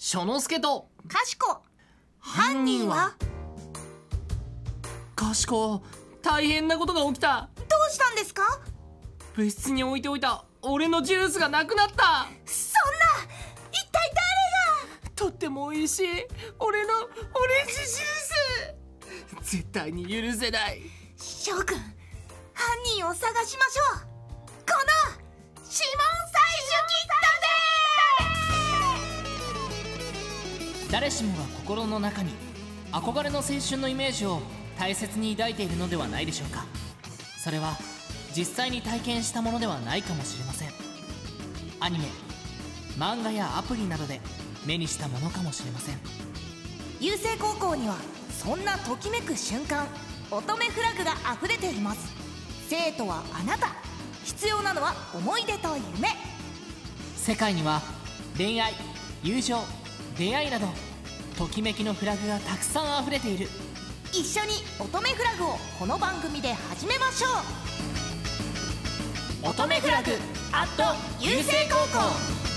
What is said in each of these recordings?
しょのすけとかしこ、犯人は？ かしこ、大変なことが起きた。 どうしたんですか？ 部室に置いておいた俺のジュースがなくなった。 そんな、一体誰が？ とっても美味しい俺のオレンジジュース、絶対に許せない。 翔くん、犯人を探しましょう。この指紋採取キットで。 誰しもが心の中に憧れの青春のイメージを大切に抱いているのではないでしょうか。それは実際に体験したものではないかもしれません。アニメ、漫画やアプリなどで目にしたものかもしれません。 郵政高校にはそんなときめく瞬間、乙女フラグが溢れています。生徒はあなた、必要なのは思い出と夢。 世界には恋愛、友情、出会いなどときめきのフラグがたくさん溢れている。 一緒に乙女フラグをこの番組で始めましょう。 乙女フラグ郵政高校。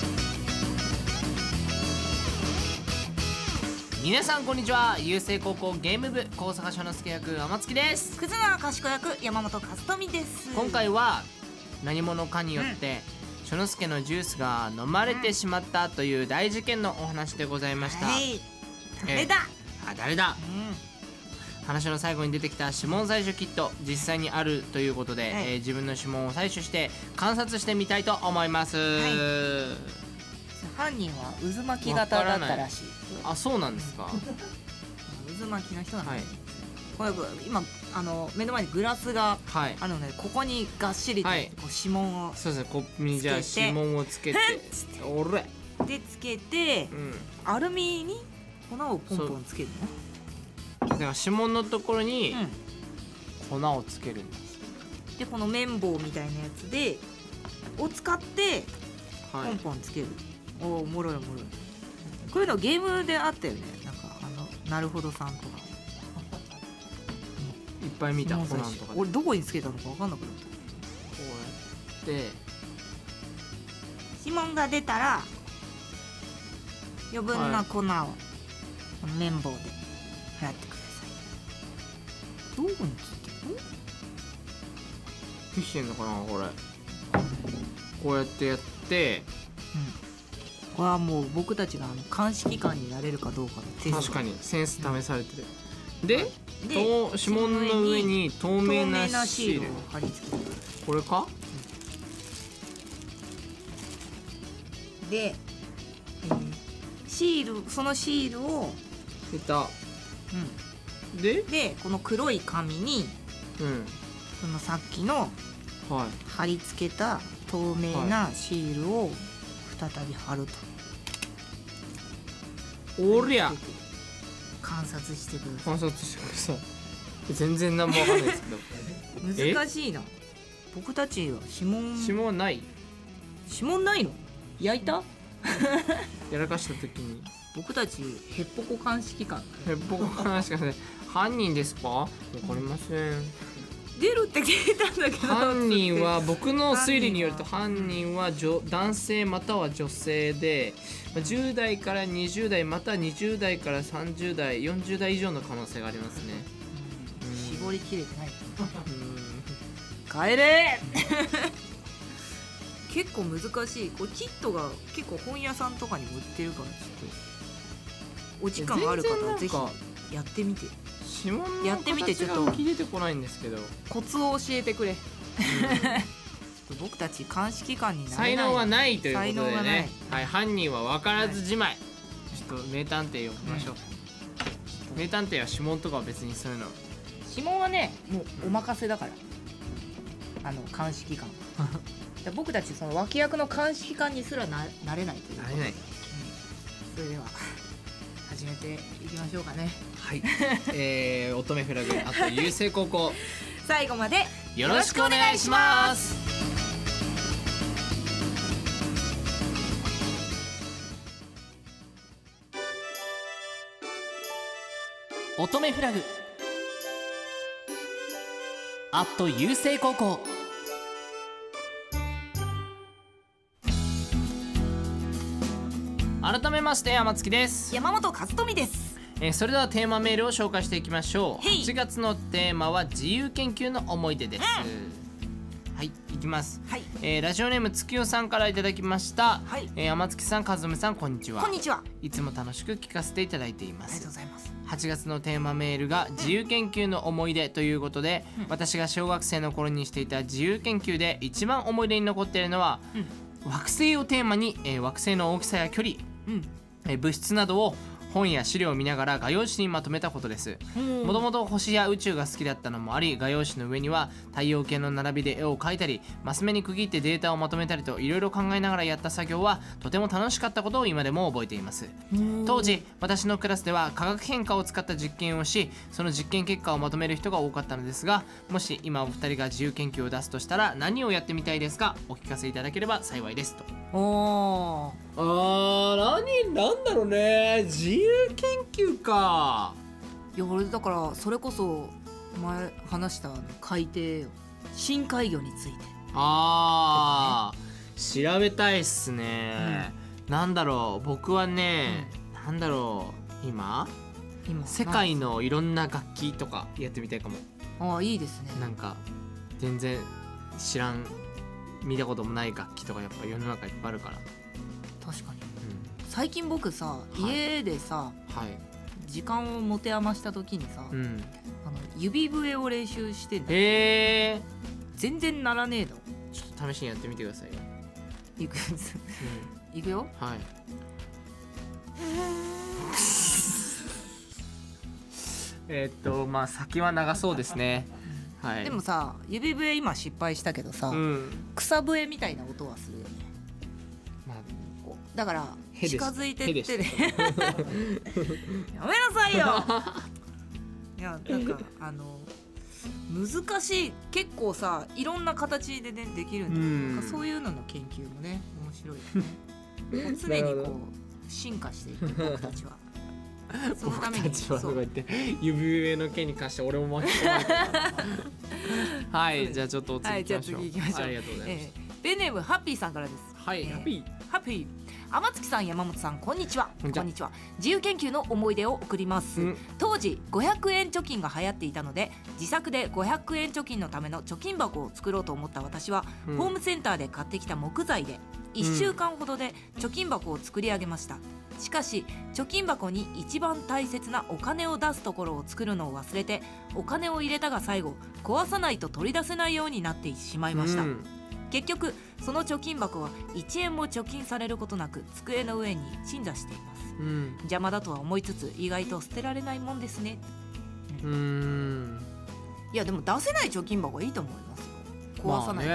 皆さんこんにちは。郵政高校ゲーム部高坂しょのすけ役天月です。 クズナかしこ役山本和富です。 今回は何者かによって、しょのすけのジュースが飲まれてしまったという大事件のお話でございました。 はい、誰だ？ 誰だ、話の最後に出てきた指紋採取キット、実際にあるということで、自分の指紋を採取して観察してみたいと思います。 犯人は渦巻き型だったらしい。 あ、そうなんですか。 渦巻きの人なんです。これ今目の前にグラスがあるので、ここにがっしりとこう指紋を、 そうですね、コップにじゃあ指紋をつけて、おれでつけて、アルミに粉をポンポンつけるの。 だから指紋のところに粉をつけるんです。 でこの綿棒みたいなやつでを使ってポンポンつける。おお、もろいおもろい。こういうのゲームであったよね。なんかなるほどさんとかいっぱい見た。コナンとか俺どこにつけたのか分かんなくなった。こうやって指紋が出たら余分な粉をこの綿棒で払ってください。どこについてるの？ 生きてんのかなこれ。こうやってやって、 これはもう僕たちが鑑識官になれるかどうかのテスト。 確かにセンス試されてる。で指紋の上に透明なシールを貼り付ける。 これか。 で、そのシールを出た。でこの黒い紙に、そのさっきの貼り付けた透明なシールを再び貼ると。 おりゃ、 観察してください。 観察してください。全然何もわかんないですけど。 難しいな。僕たちは指紋はない。 指紋ないの？焼いた？ やらかした時に。 僕たちヘッポコ鑑識官。 ヘッポコ鑑識官。犯人ですか？わかりません。 出るって聞いたんだけど。 犯人は僕の推理によると、犯人は男性または女性で、10代から20代または20代から30代40代以上の可能性がありますね。 絞りきれてない。帰れ。結構難しい。こうキットが結構本屋さんとかにも売ってるから、ちょっとお時間ある方はぜひやってみて。やってみて。ちょっと聞いてこないんですけど、 コツを教えてくれ。僕たち鑑識官になれない。 才能はないということでね。はい、犯人は分からずじまい。ちょっと名探偵呼びましょう。名探偵は指紋とかは別にそういうの。 指紋はね、もうお任せだから。鑑識官。僕たちその脇役の鑑識官にすらなれないという。 なれない。 それでは始めていきましょうかね。 はい。乙女フラグ郵政高校。 最後までよろしくお願いします。乙女フラグ郵政高校。 改めまして天月です。 山本和富です。 それではテーマメールを紹介していきましょう。 へい 8月のテーマは自由研究の思い出です。はい、いきます。 はい、 ラジオネーム月夜さんからいただきました。 はい、 天月さん、和美さん、こんにちは。 こんにちは。 いつも楽しく聞かせていただいていまありがとうす。 ございます。 8月のテーマメールが自由研究の思い出ということで、 うん私が小学生の頃にしていた自由研究で一番思い出に残っているのは、惑星をテーマに、惑星の大きさや距離、物質などを本や資料を見ながら画用紙にまとめたことです。もともと星や宇宙が好きだったのもあり、画用紙の上には太陽系の並びで絵を描いたり、マス目に区切ってデータをまとめたりといろいろ考えながらやった作業はとても楽しかったことを今でも覚えています。当時私のクラスでは化学変化を使った実験をし、その実験結果をまとめる人が多かったのですが、もし今お二人が自由研究を出すとしたら何をやってみたいですか？お聞かせいただければ幸いですと。 おなんだろうね、自由研究か。 いや俺だからそれこそ前話した海底よ、深海魚について。 調べたいっすね。なんだろう、僕はね、なんだろう、今世界のいろんな楽器とかやってみたいかも。 いいですね。 なんか全然知らん、見たこともない楽器とかやっぱ世の中いっぱいあるから。 確かに、最近僕さ、家でさ、時間を持て余した時にさ、指笛を練習してんだ。全然ならねえの。 ちょっと試しにやってみてくださいよ。 いくいくよ。 はい。まあ先は長そうですね。はい。 でもさ、指笛今失敗したけどさ、草笛みたいな音はするよね。だから近づいてってねやめなさいよいやなんか難しい、結構さいろんな形でねできるんだけど、そういうのの研究もね面白いよね。常にこう進化していく僕たちは。そのために指笛の件に関して俺も巻き込まれてはい、じゃあちょっとお次行きましょう。ありがとうございます。 ペンネームハッピーさんからです。 はい、ハッピー。 天月さん、山本さん、こんにちは。こんにちは。自由研究の思い出を送ります。当時500円貯金が流行っていたので、自作で500円貯金のための貯金箱を作ろうと思った私は、ホームセンターで買ってきた木材で1週間ほどで貯金箱を作り上げました。しかし貯金箱に一番大切なお金を出すところを作るのを忘れて、お金を入れたが最後壊さないと取り出せないようになってしまいました。結局その貯金箱は1円も貯金されることなく机の上に鎮座しています。邪魔だとは思いつつ、意外と捨てられないもんですね。いやでも出せない貯金箱はいいと思いますよ。壊さない、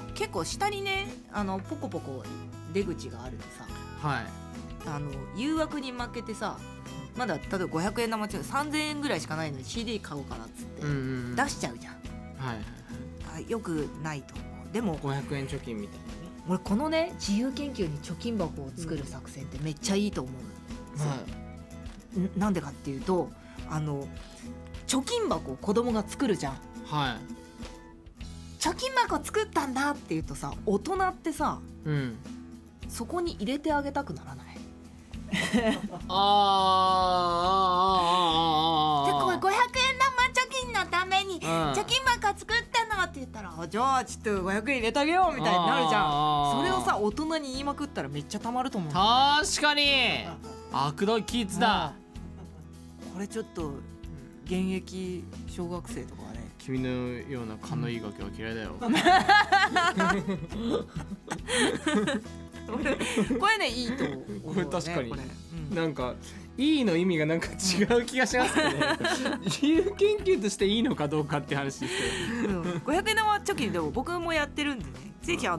結構下にねポコポコ出口があるでさ、誘惑に負けてさ、まだ例えば500円玉中3000円ぐらいしかないのに CD 買おうかなっつって出しちゃうじゃん。よくないと思う。でも 500円貯金みたいなね。 俺このね自由研究に貯金箱を作る作戦ってめっちゃいいと思う。なんでかっていうと、貯金箱を子供が作るじゃん。貯金箱作ったんだって言うとさ、大人ってさ、そこに入れてあげたくならない？これ500円玉貯金のために貯金箱作ったのって言ったら、じゃあちょっと500円入れてあげようみたいになるじゃん。それをさ大人に言いまくったらめっちゃたまると思う。 確かに悪どいキッズだ。 これちょっと現役小学生とかはね、 君のような勘のいいガキは嫌いだよ。 これねいいと思う、ね、 確かに、なんかいいの意味がなんか違う気がしますね。自由研究としていいのかどうかって話ですけど、 500円玉貯金でも僕もやってるんでね、ぜひ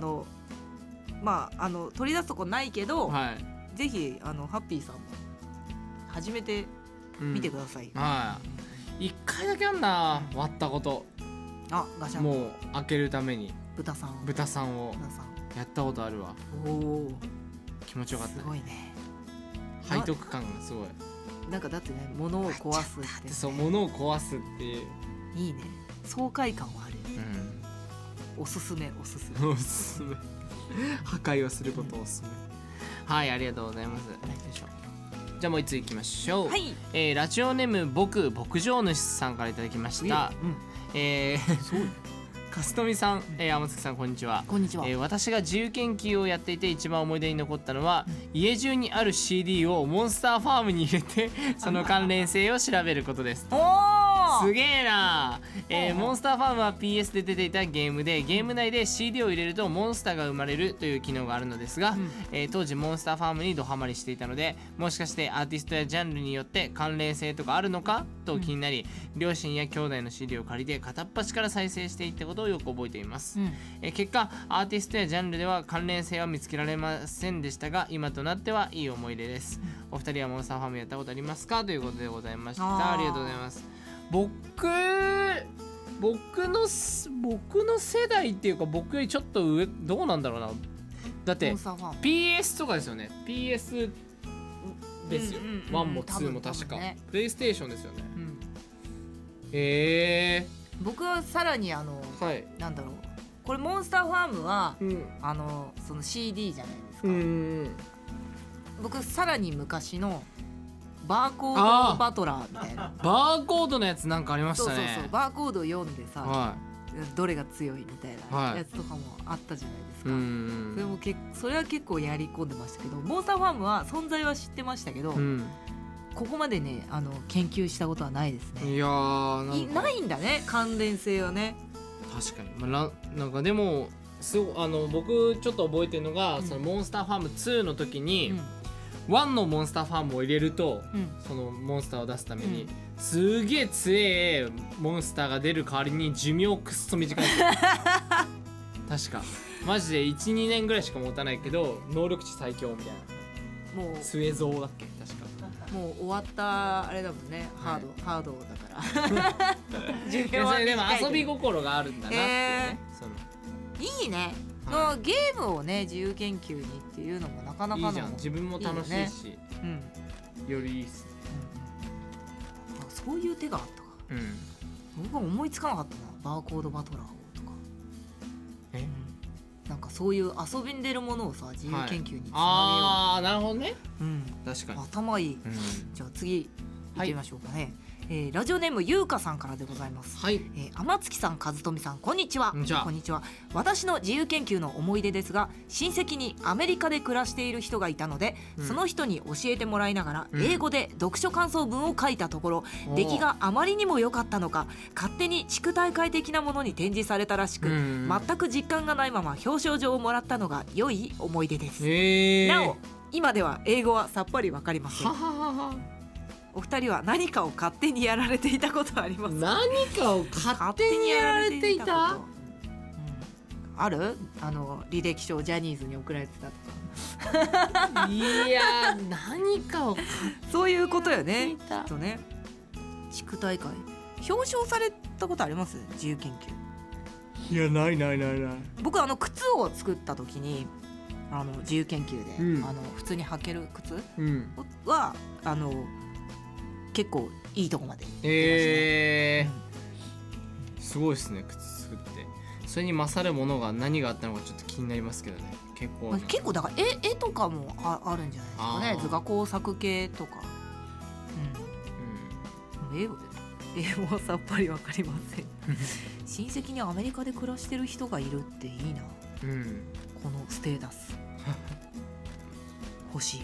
取り出すとこないけど、ぜひハッピーさんも始めてみてください。 1回だけあんな、割ったこと。 ガシャン。 もう開けるために豚さんをやったことあるわ。気持ちよかったね。 すごいね。 背徳感がすごい。 なんかだってね、物を壊すって、ね、 そう物を壊すっていういいね、爽快感はある、おすすめ破壊をすることをおすすめ。 はい、ありがとうございます。よいしょ。じゃあもう一ついきましょう。 はい。 ラジオネーム牧場主さんからいただきました。 そう。 かすとみさん、天月さん、こんにちは。 こんにちは。 私が自由研究をやっていて一番思い出に残ったのは、家中にある CD をモンスターファームに入れてその関連性を調べることです。すげえな。モンスターファームは PS で出ていたゲームで、ゲーム内で CD を入れるとモンスターが生まれるという機能があるのですが、当時モンスターファームにドハマりしていたので、もしかしてアーティストやジャンルによって関連性とかあるのかと気になり、両親や兄弟の CD を借りて片っ端から再生していったことをよく覚えています。結果アーティストやジャンルでは関連性は見つけられませんでしたが、今となってはいい思い出です。お二人はモンスターファームやったことありますかということでございました。ありがとうございます。僕の世代っていうか、僕よりちょっと上、どうなんだろうな。だって PS とかですよね。 PS ですよ、1も2も確か、プレイステーションですよね。 僕はさらになんだろう、これモンスターファームは、その CD じゃないですか。僕さらに昔のバーコードバトラーみたいな、 バーコードのやつなんかありましたね。 そうバーコードを読んでさ、どれが強いみたいなやつとかもあったじゃないですか。それは結構やり込んでましたけど、モンスターファームは存在は知ってましたけど、ここまでね研究したことはないですね。 いやー、 ないんだね、関連性はね。 確かに、なんかでも僕ちょっと覚えてるのが、そのモンスターファーム2の時に、1のモンスターファームを入れると、そのモンスターを出すために、すげえ強えモンスターが出る代わりに寿命くっそ短い確かマジで 1,2 年ぐらいしか持たないけど、能力値最強みたいな。もう末像だっけ確か。 もう終わったあれだもんね、ハードだから寿命は短い。 でも遊び心があるんだなってね。 いいね。ゲームをね自由研究にっていうのもなかなかのいいじゃん。自分も楽しいし、よりいいっす。 そういう手があったか。僕は思いつかなかったな、バーコードバトラーをとか。なんかそういう遊びんでるものをさ、自由研究につなげよう。 ああ、なるほどね。確かに頭いい。じゃあ次行ってみましょうかね。ラジオネームゆうかさんからでございます。天月さん、和富さん、こんにちは。こんにちは。私の自由研究の思い出ですが、親戚にアメリカで暮らしている人がいたので、その人に教えてもらいながら英語で読書感想文を書いたところ、出来があまりにも良かったのか、勝手に地区大会的なものに展示されたらしく、全く実感がないまま表彰状をもらったのが良い思い出です。なお今では英語はさっぱりわかりません。お二人は何かを勝手にやられていたことはありますか？何かを勝手にやられていた？ ある？履歴書をジャニーズに送られてたとか。 いや何かをそういうことよね。きっとね。地区大会表彰されたことあります？自由研究。いやない。 僕靴を作った時に自由研究で、普通に履ける靴は結構いいとこまで出ましたね。 すごいですね。靴作ってそれに勝るものが何があったのかちょっと気になりますけどね。 結構だから絵とかもあるんじゃないですかね。図画工作系とか。英語はさっぱりわかりません。親戚にアメリカで暮らしてる人がいるっていいな。このステータス欲しい。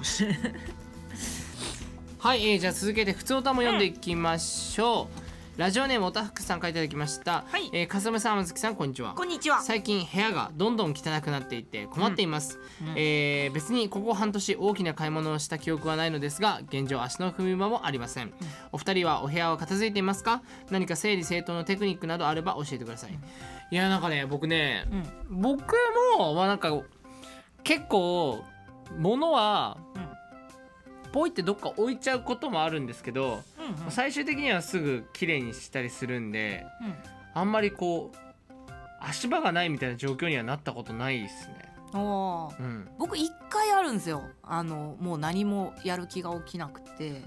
はい、じゃあ続けて普通歌も読んでいきましょう。ラジオネームおたふくさんからいただきました。かすむさん、まずきさん、こんにちは。 こんにちは。 最近部屋がどんどん汚くなっていて困っています。別にここ半年大きな買い物をした記憶はないのですが、現状足の踏み場もありません。お二人はお部屋を片付いていますか？何か整理整頓のテクニックなどあれば教えてください。いやなんかね、僕もなんか結構物はポイってどっか置いちゃうこともあるんですけど、最終的にはすぐ綺麗にしたりするんで、あんまりこう足場がないみたいな状況にはなったことないですね。 僕一回あるんですよ。もう何もやる気が起きなくて、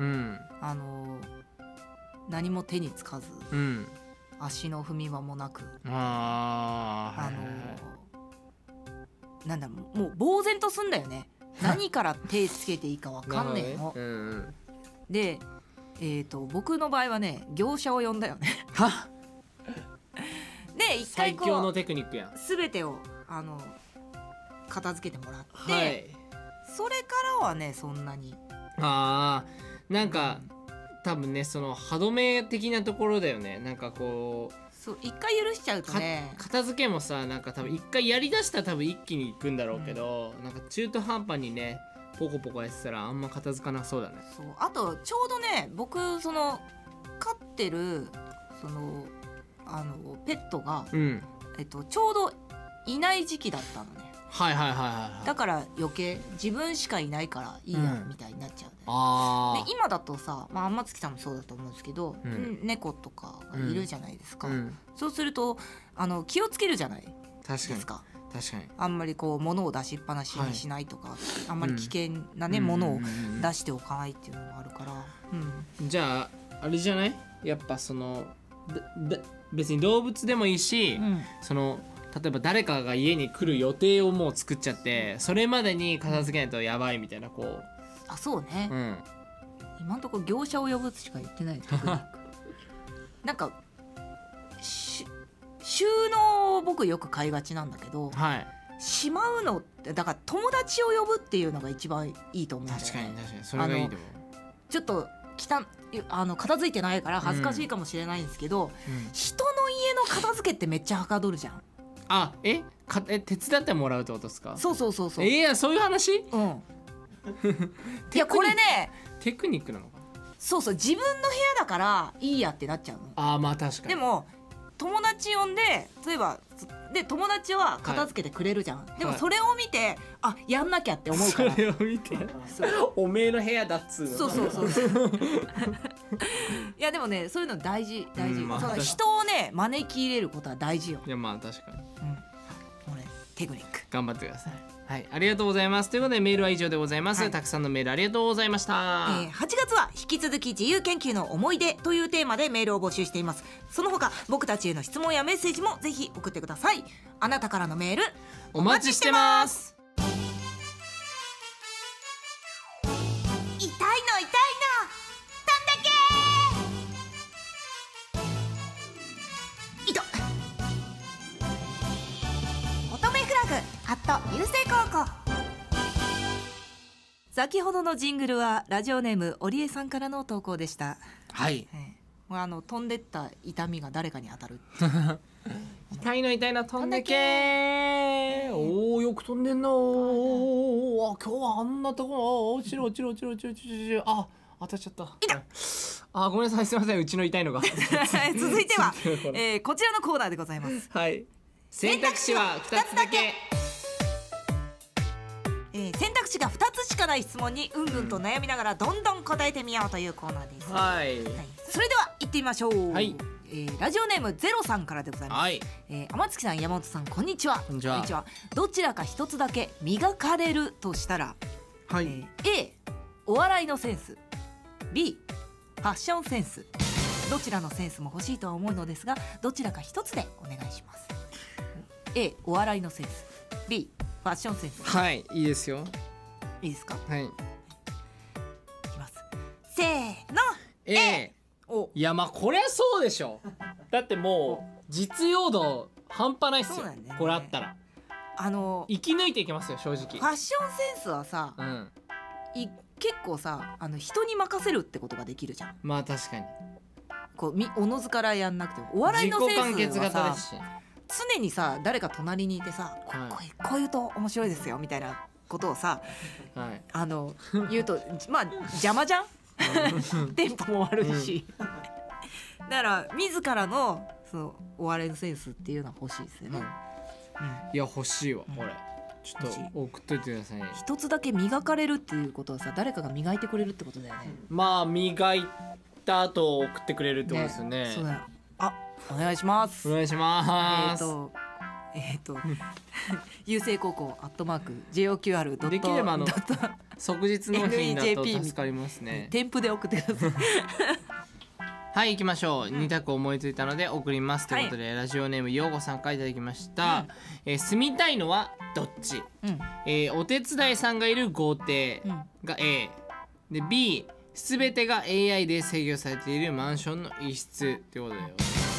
何も手につかず、足の踏み場もなく、なんだろう、もう呆然とすんだよね。 何から手つけていいかわかんねえの、 うんうん、 で僕の場合はね業者を呼んだよねはで一回最強のテクニックやん。 全てを片付けてもらって、 はい、 それからはねそんなになんか、多分ねその歯止め的なところだよね。なんかこうそう一回許しちゃうとね片付けもさなんか多分一回やりだしたら多分一気にいくんだろうけど、なんか中途半端にねポコポコやってたらあんま片付かなそうだね。 そうあとちょうどね僕その飼ってるそのペットが、ちょうどいない時期だったのね。 はいはいはいはい。 だから余計自分しかいないからいいやみたいになっちゃうね。で今だとさ、あんまつきさんもそうだと思うんですけど、猫とかがいるじゃないですか。そうすると気をつけるじゃないですか。 確かにあんまりこう物を出しっぱなしにしないとか、あんまり危険なね、物を出しておかないっていうのもあるから、 じゃああれじゃない、やっぱその別に動物でもいいし、その例えば誰かが家に来る予定をもう作っちゃってそれまでに片付けないとやばいみたいなこうそうね、今のところ業者を呼ぶしか言ってないなんか収納を僕よく買いがちなんだけど、しまうのってだから友達を呼ぶっていうのが一番いいと思うんだよね。 確かにそれがいいと思う。 ちょっと片付いてないから恥ずかしいかもしれないんですけど、人の家の片付けってめっちゃはかどるじゃん。 手伝ってもらうってことですか？ そうそういやそういう話？いやこれねテクニックなのか。 そう自分の部屋だからいいやってなっちゃうの。 まあ確かに。 でも友達呼んで例えば友達は片付けてくれるじゃん、でもそれを見てやんなきゃって思うからそれを見ておめえの部屋だっつうの。 そういやでもねそういうの大事、人をね招き入れることは大事よ。 いやまあ確かに、 これテクニック頑張ってください。はい、ありがとうございます。ということでメールは以上でございます、たくさんのメールありがとうございました。 8月は引き続き自由研究の思い出というテーマでメールを募集しています。その他僕たちへの質問やメッセージもぜひ送ってください。あなたからのメールお待ちしてます。 痛いの痛いの流星高校。先ほどのジングルはラジオネームオリエさんからの投稿でした。 はい、 飛んでった痛みが誰かに当たる痛いの痛いの飛んでけー。おーよく飛んでんなー。今日はあんなとこ落ちる当たっちゃった。ごめんなさい、すいません、うちの痛いのが続いては、こちらのコーナーでございます。 はい、選択肢は2つだけ。 選択肢が2つしかない質問にうんと悩みながらどんどん答えてみようというコーナーです。それでは行ってみましょう。ラジオネームゼロさんからでございます。天月さん、山本さん、こんにちは。こんにちは。どちらか一つだけ磨かれるとしたら、A お笑いのセンス、 B ファッションセンス、どちらのセンスも欲しいとは思うのですがどちらか一つでお願いします。 A お笑いのセンス、 B ファッションセンス。 はい、いいですよ。 いいですか？ はい、 いきます。せーの A。 いやまあこれはそうでしょ。だってもう実用度半端ないっすよ、これあったら生き抜いていけますよ正直。ファッションセンスはさ、結構さ人に任せるってことができるじゃん。 まあ確かにこうおのずからやんなくても。お笑いのセンスはさですし常にさ誰か隣にいてさ、こう言うと面白いですよみたいなことをさ、言うとまあ邪魔じゃんテンポも悪いしだから自らのそのお笑いのセンスっていうのは欲しいですよね。 いや欲しいわこれ。ちょっと送っといてください。 一つだけ磨かれるっていうことはさ誰かが磨いてくれるってことだよね。 まあ磨いた後送ってくれるってことですよね。 そうだよ。お願いします。 お願いします。 郵政高校@JOQR.net できれば即日納品だと助かりますね。 添付で送ってくださいはい行きましょう、2択思いついたので送りますということで、ラジオネームようごさんからいただきました、住みたいのはどっち、お手伝いさんがいる豪邸が A で B すべてが AI で制御されているマンションの一室ってことだよ。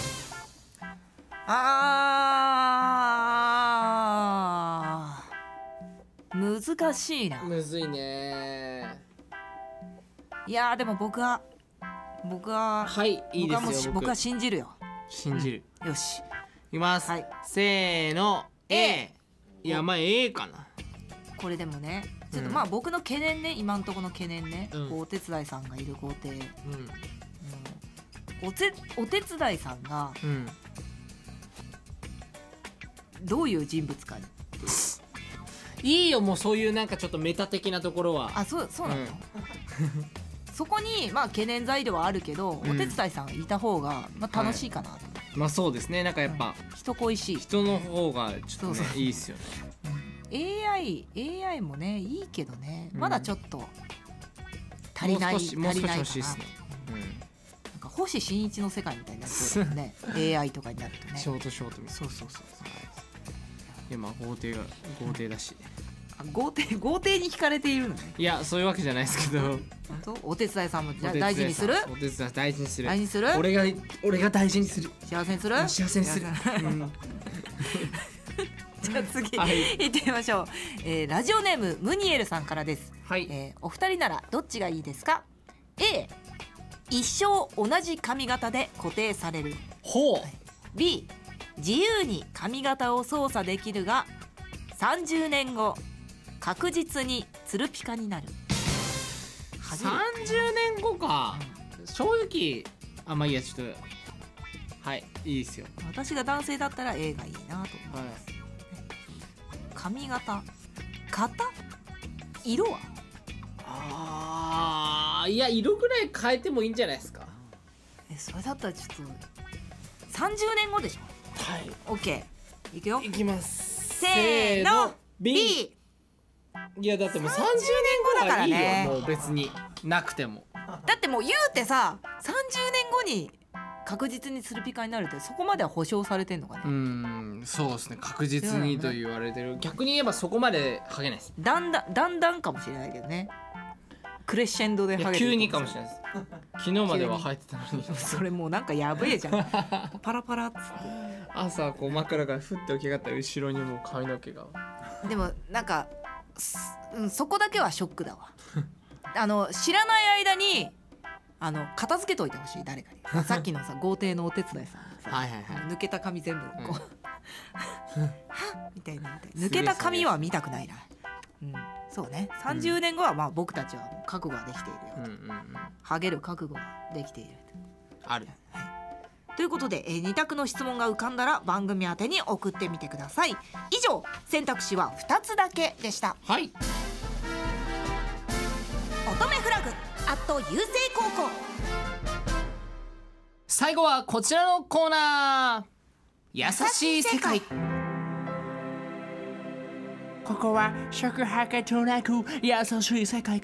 難しいな。 むずいね。 いやーでも僕ははいいいですよ。 僕は信じるよ。 信じる、 よしいきます、 はい、 せーの A。 いやまあ A かな。 これでもねちょっとまあ僕の懸念ね、今んとこの懸念ね、お手伝いさんがいる豪邸、お手伝いさんがどういう人物かいいよもうそういうなんかちょっとメタ的なところは。 そうなの、そこにまあ懸念材料はあるけど、お手伝いさんがいた方がまあ楽しいかなと、 まあそうですね。なんかやっぱ、 人恋しい。 人の方がちょっとねいいっすよね。 AI もねいいけどね、まだちょっと足りないもう少し欲しいっかすね。 なんか星新一の世界みたいになってそうだよねAI とかになるとね。 ショートみたいな。 そう。 いやまあ豪邸だし。 豪邸に惹かれているのね。 いやそういうわけじゃないですけど。 お手伝いさんも大事にする。 お手伝い大事にする。俺が大事にする。 幸せにする。 幸せにする。 じゃあ次、行ってみましょう。ラジオネームムニエルさんからです。 はい。 お二人ならどっちがいいですか。 A 一生同じ髪型で固定される。 ほう。 B 自由に髪型を操作できるが30年後確実にツルピカになる。 30年後か、正直まあいいやちょっとはいいいですよ。 私が男性だったら A がいいなと思います、髪型色はいや色ぐらい変えてもいいんじゃないですか。 それだったらちょっと30年後でしょ。 はい OK いくよ。 いきます。 せーの B。 いやだってもう30年後だからね。もう別になくてもだってもう言うてさ30年後に確実にツルピカになるってそこまでは保証されてんのかね。 そうですね確実にと言われてる。逆に言えばそこまでハゲないです。 だんだんかもしれないけどね。クレッシェンドでハゲて急にかもしれないです。昨日までは生えてたのにそれもうなんかやべえじゃんパラパラっつって朝こう枕からふって起き上がったら後ろにもう髪の毛が。 でもなんかそこだけはショックだわ知らない間に片付けといてほしい誰かにさっきのさ豪邸のお手伝いさんさ抜けた髪全部こうはっみたいな抜けた髪は見たくないな。そうね30年後はまあ僕たちはもう覚悟はできているよと、ハゲる覚悟はできているある、 ということで、2択の質問が浮かんだら番組宛てに送ってみてください。以上選択肢は2つだけでした。 はい。 乙女フラグ郵政高校。 最後はこちらのコーナー、優しい世界。ここは宿泊となく優しい世界。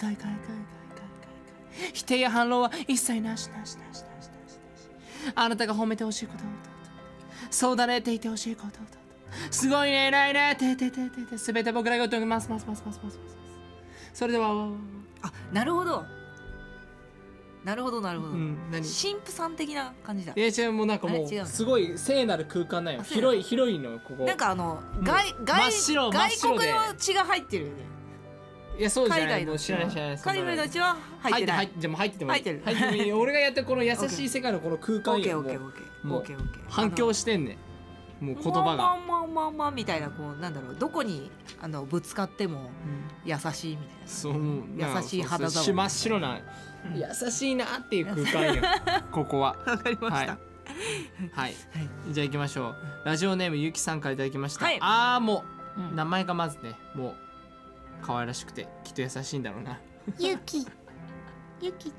否定や反論は一切なし。あなたが褒めてほしいこと、そうだねって言ってほしいこと、すごいね偉いねってすべて僕らが言っておきます。それではなるほど、神父さん的な感じだ。 いや違う、もうなんかもうすごい聖なる空間だよ。広いのここ。 なんか外国の血が入ってるよね。 いやそうじゃない。もう知らない。 海外の血は入ってない。 じゃあもう入っててもいい。俺がやってるこの優しい世界のこの空間よ。もう反響してんね。もう言葉がまあみたいな、こうなんだろう、どこにぶつかっても優しいみたいな。 そう、 優しい肌触り。 真っ白な優しいなっていう空間よここは。 わかりました。 はい。じゃあ行きましょう。ラジオネームゆきさんからいただきました。もう名前がまずね、もう可愛らしくてきっと優しいんだろうな。 ゆきちゃん。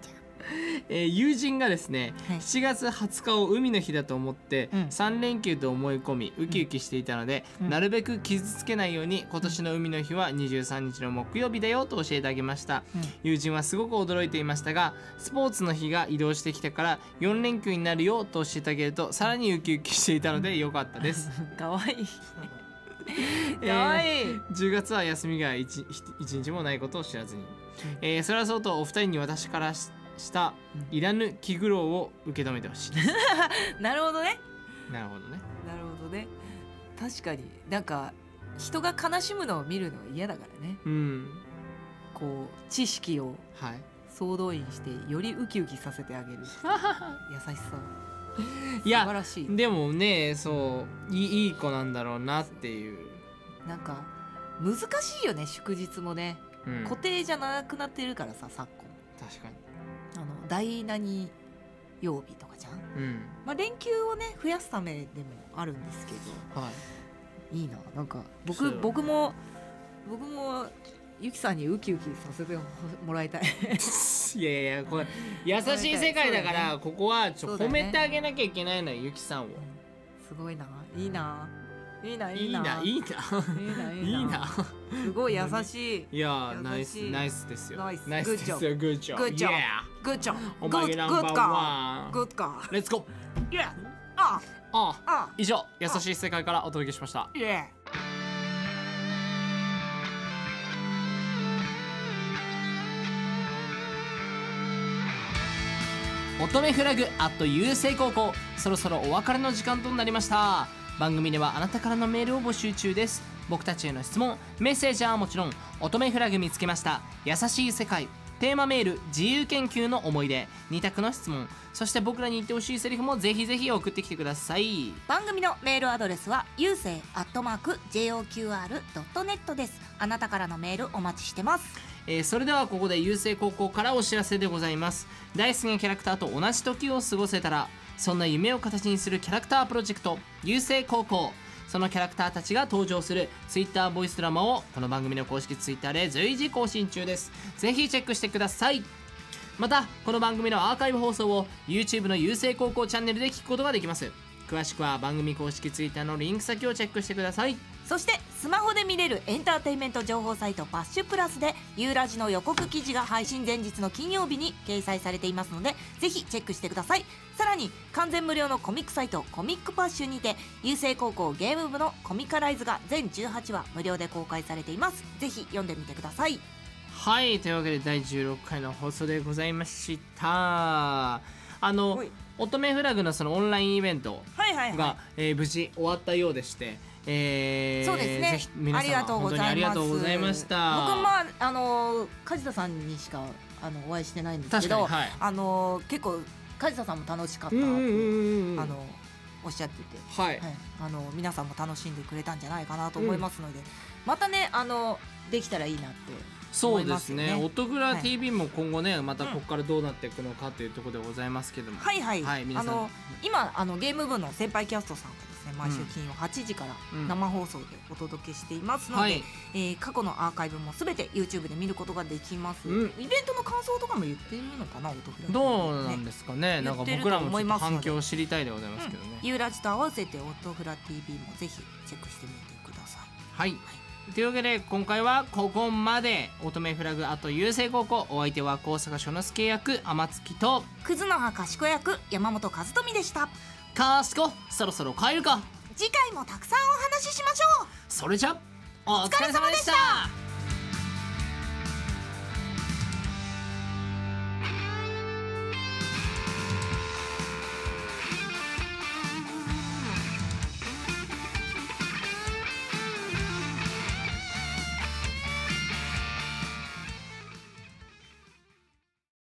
友人がですね、 はい 7月20日を海の日だと思ってうん 3連休と思い込みウキウキしていたので、 うんなるべく傷つけないように今年の海の日は23日の木曜日だよと教えてあげました。友人はすごく驚いていましたが、スポーツの日が移動してきたから4連休になるよと教えてあげるとさらにウキウキしていたのでよかったです。 かわいいかわいい、 10月は休みが 1日もないことを知らずに、それはそうとお二人に私からしたいらぬ気苦労を受け止めてほしいです。 なるほどねなるほどね。 なるほどね。確かになんか人が悲しむのを見るのは嫌だからね。 うん、 こう知識をはい。 総動員してよりウキウキさせてあげる優しさいや素晴らしい。 でもね、そういい子なんだろうなっていう、 なんか難しいよね祝日もね、 うん、 固定じゃなくなってるからさ昨今確かに、 第何曜日とかじゃん、 うん、 まあ、連休をね増やすためでもあるんですけど、 はいいいな、なんかそう僕もゆきさんにウキウキさせてもらいたいいやいやこれ優しい世界だから、 そうだねここはそうだね褒めてあげなきゃいけないのよ、ゆきさんを。 すごいないいないいないいいないないいないいないいな。 すごい優しいいやナイス優しいナイスですよ。 ナイスナイスですよ。グッジョブ。 Good job. Yeah. グッジョおブ前がナンバーワン。 グッドかレッツゴー。 イエああ以上優しい世界からお届けしました。 イエ乙女フラグ優勢高校、そろそろお別れの時間となりました。番組ではあなたからのメールを募集中です。僕たちへの質問メッセージはもちろん、乙女フラグ見つけました、優しい世界、テーマメール、自由研究の思い出、2択の質問、そして僕らに言ってほしいセリフもぜひぜひ送ってきてください。 番組のメールアドレスはゆうせい@joqr.net です。あなたからのメールお待ちしてます。 それではここで郵政高校からお知らせでございます。大好きなキャラクターと同じ時を過ごせたら、そんな夢を形にするキャラクタープロジェクト郵政高校、そのキャラクターたちが登場するツイッターボイスドラマをこの番組の公式ツイッターで随時更新中です。ぜひチェックしてください。またこの番組のアーカイブ放送を YouTube の郵政高校チャンネルで聞くことができます。詳しくは番組公式ツイッターのリンク先をチェックしてください。 そしてスマホで見れるエンターテインメント情報サイトパッシュプラスでユーラジの予告記事が配信前日の金曜日に掲載されていますので、ぜひチェックしてください。さらに完全無料のコミックサイトコミックパッシュにて郵政高校ゲーム部のコミカライズが全18話無料で公開されています。ぜひ読んでみてください。 はい、というわけで第16回の放送でございました。 はい乙女フラグのそのオンラインイベントはいはいが、無事終わったようでして、 そうですねぜひ皆ありが様とうございます。 本当にありがとうございました。 僕梶田さんにしかお会いしてないんですけど、 確かに、はい、 結構梶田さんも楽しかったと、 うんうんうんうん、 おっしゃってて、 はい、 はい、皆さんも楽しんでくれたんじゃないかなと思いますので、またねできたらいいなってそうですね。音倉はい TV も今後ね、またここからどうなっていくのかというところでございますけども、 はいはい、 はい、皆さん今ゲーム部の先輩キャストさんがですね、毎週金曜8時から生放送でお届けしていますので、 はい過去のアーカイブもすべて YouTube で見ることができます、 うんイベントの感想とかも言ってるのかな、音倉 TV どうなんですかね。なんか僕らもちょっと反響を知りたいでございますけどね。 ユーラジと合わせて音倉 TV もぜひチェックしてみてください。 はい。というわけで今回はここまで。乙女フラグ郵政高校、お相手は高坂書之助役天月とクズの葉賢役山本和富でした。 かしこ、そろそろ帰るか。 次回もたくさんお話ししましょう。 それじゃお疲れ様でした。